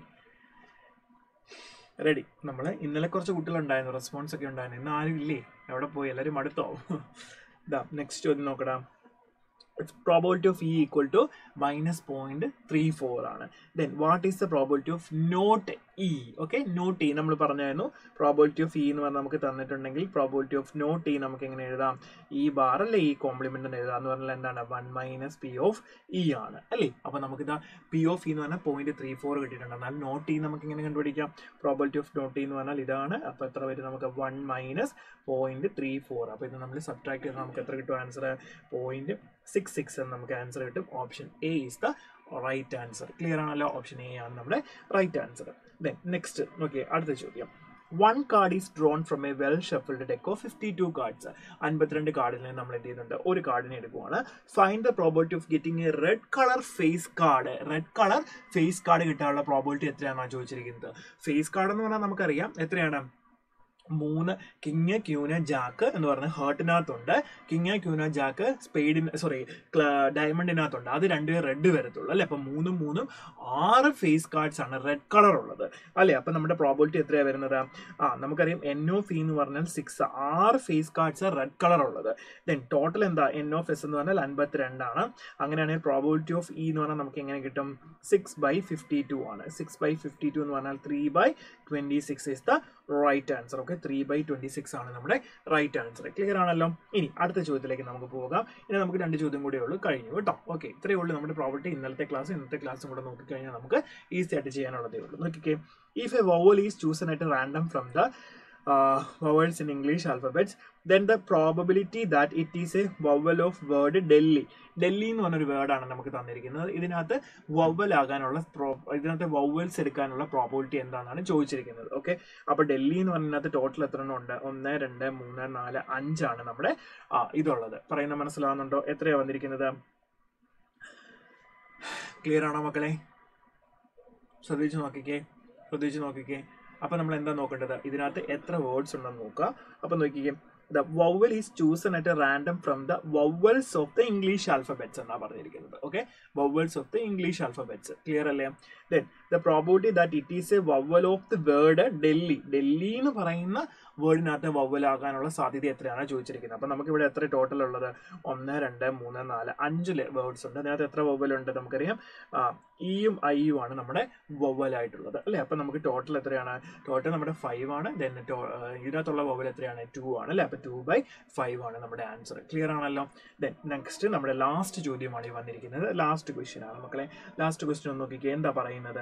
റെഡി. നമ്മൾ ഇന്നലെ കുറച്ച് കുട്ടികളുണ്ടായിരുന്നു, റെസ്പോൺസ് ഒക്കെ ഉണ്ടായിരുന്നു. ഇന്ന് ആരും ഇല്ലേ? എവിടെ പോയി? എല്ലാവരും മടുത്തോ? ഇതാ നെക്സ്റ്റ് ചോദ്യം നോക്കടാ. Probability of E equal to -0.34 ആണ്. Then what is the probability of not E? Okay, not E നമ്മൾ പറഞ്ഞായിരുന്നു. Probability of E എന്ന് പറഞ്ഞാൽ നമുക്ക് തന്നിട്ടുണ്ടെങ്കിൽ probability of not E നമുക്ക് എങ്ങനെ എഴുതാം? E ബാർ അല്ലെ E കോംപ്ലിമെന്റ് എന്ന് എഴുതാം. എന്ന് പറഞ്ഞാൽ എന്താണ്? 1 - P of E ആണ് അല്ലേ. അപ്പൊ നമുക്ക് ഇതാ P of E എന്ന് പറഞ്ഞാൽ 0.34 കിട്ടിയിട്ടുണ്ട്. എന്നാൽ നോട്ട് E നമുക്ക് എങ്ങനെ കണ്ടുപിടിക്കാം? പ്രോബിലിറ്റി ഓഫ് നോട്ട് E എന്ന് പറഞ്ഞാൽ ഇതാണ്. അപ്പൊ എത്ര വരും? നമുക്ക് 1 - 0.34. അപ്പൊ ഇത് നമ്മൾ സബ്ട്രാക്ട് ചെയ്താൽ നമുക്ക് എത്ര കിട്ടും? ആൻസർ 0.66 എന്ന് നമുക്ക് ആൻസർ കിട്ടും. Option A is the right answer. Clear ആണല്ലോ? ഓപ്ഷൻ എ ആണ് നമ്മുടെ റൈറ്റ് ആൻസർ. ദെൻ നെക്സ്റ്റ് നോക്കിയേ, അടുത്ത ചോദ്യം. 1 card is drawn from a well shuffled deck of 52 cards. 52 കാർഡിൽ നിന്ന് നമ്മൾ എന്ത് ചെയ്യുന്നുണ്ട്? ഒരു കാർഡിനെ എടുക്കുവാണ്. Find the probability of getting a red colour face card. Red colour face card കിട്ടാനുള്ള പ്രോബിലിറ്റി എത്രയാണെന്നാണ് ചോദിച്ചിരിക്കുന്നത്. ഫേസ് കാർഡ് എന്ന് പറഞ്ഞാൽ നമുക്കറിയാം എത്രയാണ്? 3 കിങ് ക്യൂന് ജാക്ക് എന്ന് പറഞ്ഞ ഹേർട്ടിനകത്തുണ്ട്. King ക്യൂന് Jack ഡയമണ്ടിനകത്തുണ്ട്. അത് രണ്ടുപേർ റെഡ് വരത്തുള്ളൂ അല്ലെ. അപ്പൊ 3 - 3 6 ഫേസ് കാർഡ്സ് ആണ് റെഡ് കളർ ഉള്ളത് അല്ലെ. അപ്പൊ നമ്മുടെ പ്രോബിലിറ്റി എത്രയാ വരുന്നത്? നമുക്കറിയാം N of E എന്ന് പറഞ്ഞാൽ 6. 6 ഫേസ് കാർഡ്സ് റെഡ് കളർ ഉള്ളത്. ദെൻ ടോട്ടൽ എന്താ? N of S എന്ന് പറഞ്ഞാൽ 52 ആണ്. അങ്ങനെയാണെങ്കിൽ പ്രോബിലിറ്റി ഓഫ് E എന്ന് പറഞ്ഞാൽ നമുക്ക് എങ്ങനെ കിട്ടും? 6/52 ആണ്. 6/52 എന്ന് പറഞ്ഞാൽ 3/26 is the right answer. Okay, 3/26 ആണ് നമ്മുടെ റൈറ്റ് ആൻസർ. ക്ലിയർ ആണല്ലോ? ഇനി അടുത്ത ചോദ്യത്തിലേക്ക് നമുക്ക് പോകാം. ഇനി നമുക്ക് 2 ചോദ്യം കൂടെ ഉള്ളൂ, കഴിഞ്ഞു കേട്ടോ. ഓക്കെ, ഇത്രയേ ഉള്ളൂ നമ്മുടെ പ്രോബിലിറ്റി. ഇന്നത്തെ ക്ലാസ്സും കൂടെ നോക്കിക്കഴിഞ്ഞാൽ നമുക്ക് ഈസി ആയിട്ട് ചെയ്യാനുള്ളതേ ഉള്ളൂ. നോക്കിക്കേ, if a vowel is chosen at random from the vowels in English alphabets, then the probability that it is a vowel of word Delhi. Delhi എന്ന് പറഞ്ഞൊരു വേർഡാണ് നമുക്ക് തന്നിരിക്കുന്നത്. ഇതിനകത്ത് വവൽ ആകാനുള്ള ഇതിനകത്ത് വവൽസ് എടുക്കാനുള്ള പ്രോബിലിറ്റി എന്താണെന്നാണ് ചോദിച്ചിരിക്കുന്നത്. ഓക്കെ, അപ്പൊ ഡൽഹി എന്ന് പറഞ്ഞതിനകത്ത് ടോട്ടൽ എത്ര എണ്ണം ഉണ്ട്? 1 2 3 4 5 ആണ് നമ്മുടെ ഇതുള്ളത്. പറയുന്ന മനസ്സിലാവുന്നുണ്ടോ? എത്രയാ വന്നിരിക്കുന്നത്? ക്ലിയർ ആണോ മക്കളെ? ശ്രദ്ധിച്ചു നോക്കിക്കേ. അപ്പൊ നമ്മൾ എന്താ നോക്കേണ്ടത്? ഇതിനകത്ത് എത്ര വേർഡ്സ് ഉണ്ടെന്ന് നോക്കുക. അപ്പൊ നോക്കിക്കേ, the vowel is chosen at a random from the vowels of the English alphabets എന്നാ പറഞ്ഞിരിക്കുന്നത്. Okay, vowels of the English alphabets. Clear അല്ലേ? Then the probability that it is a vowel of the word Delhi. Delhi എന്ന് പറയുന്ന വേർഡിനകത്ത് vowel ആകാനുള്ള സാധ്യത എത്രയാണ് ചോദിച്ചിരിക്കുന്നത്. അപ്പൊ നമുക്ക് ഇവിടെ എത്ര ടോട്ടൽ ഉള്ളത്? 1 2 3 4 5 വേർഡ്സ് ഉണ്ട്. അതിനകത്ത് എത്ര വവൽ ഉണ്ട്? നമുക്കറിയാം ഇയും ഐയും ആണ് നമ്മുടെ വവൽ ആയിട്ടുള്ളത് അല്ലെ. അപ്പൊ നമുക്ക് ടോട്ടൽ എത്രയാണ്? ടോട്ടൽ നമ്മുടെ 5 ആണ്. ദെൻ ഇതിനകത്തുള്ള വവൽ എത്രയാണ്? 2 ആണ് അല്ലെ. അപ്പൊ 2/5 ആണ് നമ്മുടെ ആൻസർ. ക്ലിയർ ആണല്ലോ? ദെൻ നെക്സ്റ്റ് നമ്മുടെ ലാസ്റ്റ് ചോദ്യമാണ് ഈ വന്നിരിക്കുന്നത്. ലാസ്റ്റ് ക്വസ്റ്റ്യൻ ആണ് മക്കളെ. ലാസ്റ്റ് ക്വസ്റ്റ്യൻ ഒന്ന് നോക്കിക്കേ, എന്താ പറയുന്നത്?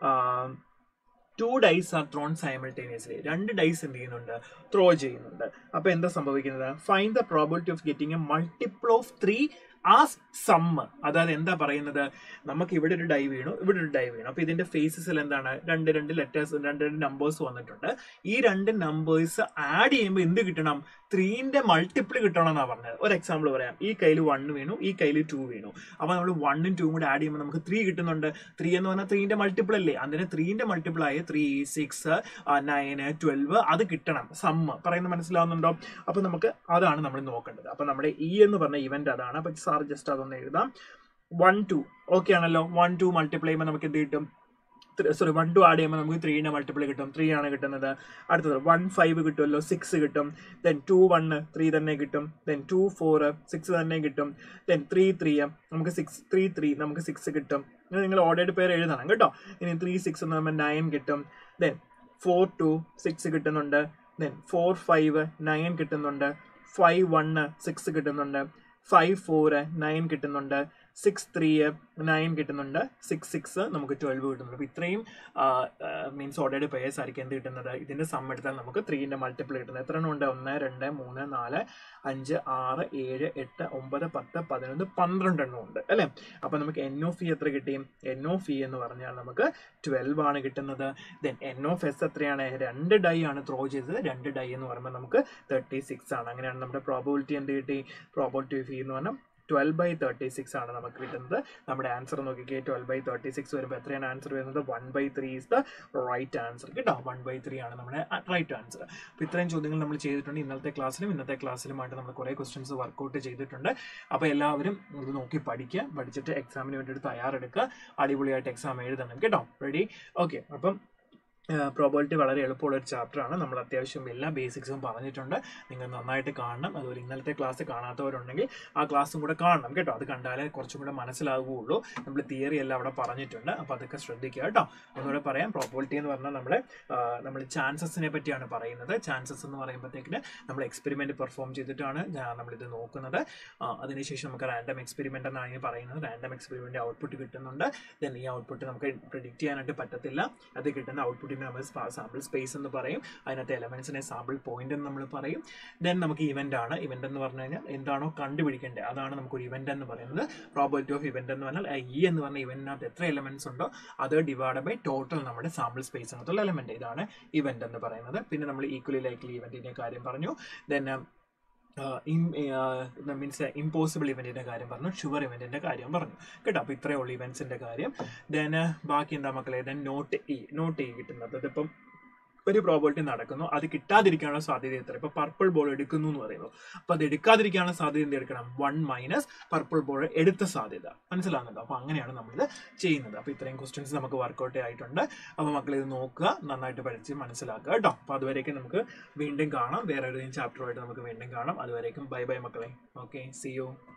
2 dice are thrown simultaneously. 2 dice എന്ത് ചെയ്യുന്നുണ്ട്? ത്രോ ചെയ്യുന്നുണ്ട്. അപ്പൊ എന്താ സംഭവിക്കുന്നത്? Find the probability of getting a multiple of 3 as sum. അതായത് എന്താ പറയുന്നത്? നമുക്ക് ഇവിടെ ഒരു ഡൈ വീണു, ഇവിടെ ഒരു ഡൈ വീണു. അപ്പൊ ഇതിന്റെ ഫേസസിൽ എന്താണ്? 2 ലെറ്റേഴ്സ്, 2 നമ്പേഴ്സ് വന്നിട്ടുണ്ട്. ഈ 2 നമ്പേഴ്സ് ആഡ് ചെയ്യുമ്പോൾ എന്ത് കിട്ടണം? 3ന്റെ മൾട്ടിപ്പിൾ കിട്ടണം എന്നാണ് പറഞ്ഞത്. ഒരു എക്സാമ്പിൾ പറയാം. ഈ കയ്യിൽ 1 വീണു, ഈ കയ്യിൽ 2 വീണു. അപ്പൊ നമ്മൾ 1ഉം 2ഉം കൂടെ ആഡ് ചെയ്യുമ്പോൾ നമുക്ക് 3 കിട്ടുന്നുണ്ട്. 3 എന്ന് പറഞ്ഞാൽ 3ന്റെ മൾട്ടിപ്പിൾ അല്ലേ? അതിന് 3ന്റെ മൾട്ടിപ്പിൾ ആയ 3 6 9 12 അത് കിട്ടണം. സം പറയുന്നത് മനസ്സിലാവുന്നുണ്ടോ? അപ്പൊ നമുക്ക് അതാണ് നമ്മൾ നോക്കേണ്ടത്. അപ്പൊ നമ്മുടെ E എന്ന് പറഞ്ഞ ഇവന്റ് അതാണ്. അപ്പൊ സാർ ജസ്റ്റ് അതൊന്ന് എഴുതാം. 1 2 ഓക്കെ ആണല്ലോ. 1 2 മൾട്ടിപ്ലൈ ചെയ്യുമ്പോൾ നമുക്ക് എന്ത് കിട്ടും? 1 2 ആഡ് ചെയ്യുമ്പോൾ നമുക്ക് 3ന്റെ മൾട്ടിപ്പിൾ കിട്ടും. 3 ആണ് കിട്ടുന്നത്. അടുത്തത് 1 5 കിട്ടുമല്ലോ, 6 കിട്ടും. ദെൻ 2 1 3 തന്നെ കിട്ടും. ദെൻ 2 4 6 തന്നെ കിട്ടും. ദെൻ 3 3 നമുക്ക് 6 3 3 നമുക്ക് 6 കിട്ടും. നിങ്ങൾ ഓർഡേഡ് പേര് എഴുതണം കേട്ടോ. ഇനി 3 6 എന്ന് പറയുമ്പോൾ 9 കിട്ടും. ദെൻ 4 2 6 കിട്ടുന്നുണ്ട്. ദെൻ 4 5 9 കിട്ടുന്നുണ്ട്. 5 1 6 കിട്ടുന്നുണ്ട്. 5 4 9 കിട്ടുന്നുണ്ട്. 6 3 9 കിട്ടുന്നുണ്ട്. 6 6 നമുക്ക് 12 കിട്ടുന്നുണ്ട്. അപ്പോൾ ഇത്രയും മീൻസ് ഓർഡേഡ് പേഴ്സ് ആയിരിക്കും എന്ത് കിട്ടുന്നത്? ഇതിന്റെ സം എടുത്താൽ നമുക്ക് 3ന്റെ മൾട്ടിപ്പിൾ കിട്ടുന്നത്. എത്ര എണ്ണം ഉണ്ട്? 1 2 3 4 5 6 7 8 9 10 11 12 എണ്ണം ഉണ്ട് അല്ലേ? അപ്പോൾ നമുക്ക് എൻ ഓഫ് ഇ എത്ര കിട്ടിയും? എൻ ഓഫ് ഇ എന്ന് പറഞ്ഞാൽ നമുക്ക് 12 ആണ് കിട്ടുന്നത്. ദെൻ എൻ ഓഫ് എസ് എത്രയാണ്? 2 ഡൈ ആണ് ത്രോ ചെയ്തത്. 2 ഡൈ എന്ന് പറയുമ്പോൾ നമുക്ക് 36 ആണ്. അങ്ങനെയാണ് നമ്മുടെ പ്രോബബിലിറ്റി എന്ത് കിട്ടി? പ്രോബബിലിറ്റി ഓഫ് ഇ എന്ന് പറഞ്ഞാൽ 12/36 ആണ് നമുക്ക് കിട്ടുന്നത്. നമ്മുടെ ആൻസർ നോക്കിക്കേ, 12/36 വരുമ്പോൾ എത്രയാണ് ആൻസർ വരുന്നത്? 1/3 ഈസ് ദ റൈറ്റ് ആൻസർ കേട്ടോ. 1/3 ആണ് നമ്മുടെ റൈറ്റ് ആൻസർ. അപ്പോൾ ഇത്രയും ചോദ്യങ്ങൾ നമ്മൾ ചെയ്തിട്ടുണ്ട് ഇന്നത്തെ ക്ലാസ്സിലുമായിട്ട് നമ്മൾ കുറേ ക്വസ്റ്റ്യൻസ് വർക്കൗട്ട് ചെയ്തിട്ടുണ്ട്. അപ്പോൾ എല്ലാവരും ഇത് നോക്കി പഠിച്ചിട്ട് എക്സാമിന് വേണ്ടിയിട്ട് തയ്യാറെടുക്കുക. അടിപൊളിയായിട്ട് എക്സാം എഴുതണം കേട്ടോ. റെഡി? ഓക്കെ. അപ്പം പ്രോബബിലിറ്റി വളരെ എളുപ്പമുള്ള ഒരു ചാപ്റ്ററാണ്. നമ്മൾ അത്യാവശ്യം എല്ലാ ബേസിക്സും പറഞ്ഞിട്ടുണ്ട്. നിങ്ങൾ നന്നായിട്ട് കാണണം. അതുപോലെ ഇന്നലത്തെ ക്ലാസ് കാണാത്തവരുണ്ടെങ്കിൽ ആ ക്ലാസ്സും കൂടെ കാണണം കേട്ടോ. അത് കണ്ടാലേ കുറച്ചും കൂടെ മനസ്സിലാവുകയുള്ളൂ. നമ്മൾ തിയറി എല്ലാം അവിടെ പറഞ്ഞിട്ടുണ്ട്. അപ്പോൾ അതൊക്കെ ശ്രദ്ധിക്കുക കേട്ടോ. ഒന്നുകൂടെ പറയാം, പ്രോബബിലിറ്റി എന്ന് പറഞ്ഞാൽ നമ്മൾ ചാൻസസിനെ പറ്റിയാണ് പറയുന്നത്. ചാൻസസ് എന്ന് പറയുമ്പോഴത്തേക്കിന് നമ്മൾ എക്സ്പെരിമെന്റ് പെർഫോം ചെയ്തിട്ടാണ് നമ്മളിത് നോക്കുന്നത്. അതിനുശേഷം നമുക്ക് റാൻഡം എക്സ്പെരിമെന്റ് എന്നാണ് പറയുന്നത്. റാൻഡം എക്സ്പെരിമെന്റ് ഔട്ട്പുട്ട് കിട്ടുന്നുണ്ട്. ദെൻ ഈ ഔട്ട്പുട്ട് നമുക്ക് പ്രിഡിക്റ്റ് ചെയ്യാനായിട്ട് പറ്റത്തില്ല. അത് കിട്ടുന്ന ഔട്ട്പുട്ട് നമ്മൾ സാമ്പിൾ സ്പേസ് എന്ന് പറയും. അതിനകത്ത് എലമെന്റ്സിനെ സാമ്പിൾ പോയിന്റ് എന്ന് നമ്മൾ പറയും. ദെൻ നമുക്ക് ഇവന്റ് ആണ്. ഇവന്റ് എന്ന് പറഞ്ഞു കഴിഞ്ഞാൽ എന്താണോ കണ്ടുപിടിക്കേണ്ടത് അതാണ് നമുക്കൊരു ഇവന്റ് എന്ന് പറയുന്നത്. പ്രോബബിലിറ്റി ഓഫ് ഇവന്റ് എന്ന് പറഞ്ഞാൽ ഇ എന്ന് പറഞ്ഞ ഇവന്റിനകത്ത് എത്ര എലമെന്റ്സ് ഉണ്ടോ അത് ഡിവൈഡ് ബൈ ടോട്ടൽ നമ്മുടെ സാമ്പിൾ സ്പേസിനകത്തുള്ള എലമെന്റ്. ഇതാണ് ഇവന്റ് എന്ന് പറയുന്നത്. പിന്നെ നമ്മൾ ഈക്വലി ലൈക്ലി ഇവന്റിന്റെ കാര്യം പറഞ്ഞു. ദെൻ മീൻസ് ഇമ്പോസിബിൾ ഇവന്റിന്റെ കാര്യം പറഞ്ഞു. ഷുവർ ഇവന്റിന്റെ കാര്യം പറഞ്ഞു കേട്ടോ. അപ്പോൾ ഇത്രയേ ഉള്ളൂ ഇവന്റ്സിന്റെ കാര്യം. ദെൻ ബാക്കി എന്താ മക്കളെ? ദെൻ നോട്ട് ഇ കിട്ടുന്നത്. അതിപ്പം ഒരു പ്രോബബിലിറ്റി നടക്കുന്നു, അത് കിട്ടാതിരിക്കാനുള്ള സാധ്യത എത്ര? ഇപ്പോൾ പർപ്പിൾ ബോൾ എടുക്കുന്നു എന്ന് പറയുന്നു. അപ്പോൾ അത് എടുക്കാതിരിക്കാനുള്ള സാധ്യത എന്ത് എടുക്കണം? 1 മൈനസ് പർപ്പിൾ ബോൾ എടുത്ത സാധ്യത. മനസ്സിലാകുന്നുണ്ടോ? അപ്പോൾ അങ്ങനെയാണ് നമ്മളിത് ചെയ്യുന്നത്. അപ്പോൾ ഇത്രയും ക്വസ്റ്റ്യൻസ് നമുക്ക് വർക്കൗട്ട് ആയിട്ടുണ്ട്. അപ്പോൾ മക്കൾ ഇത് നോക്കുക, നന്നായിട്ട് പഠിച്ച് മനസ്സിലാക്കുക കേട്ടോ. അപ്പോൾ അതുവരേക്കും നമുക്ക് വീണ്ടും കാണാം. വേറെ ഏതെങ്കിലും ചാപ്റ്ററുമായിട്ട് നമുക്ക് വീണ്ടും കാണാം. അതുവരേക്കും ബൈ ബൈ മക്കളെ. Okay, see U.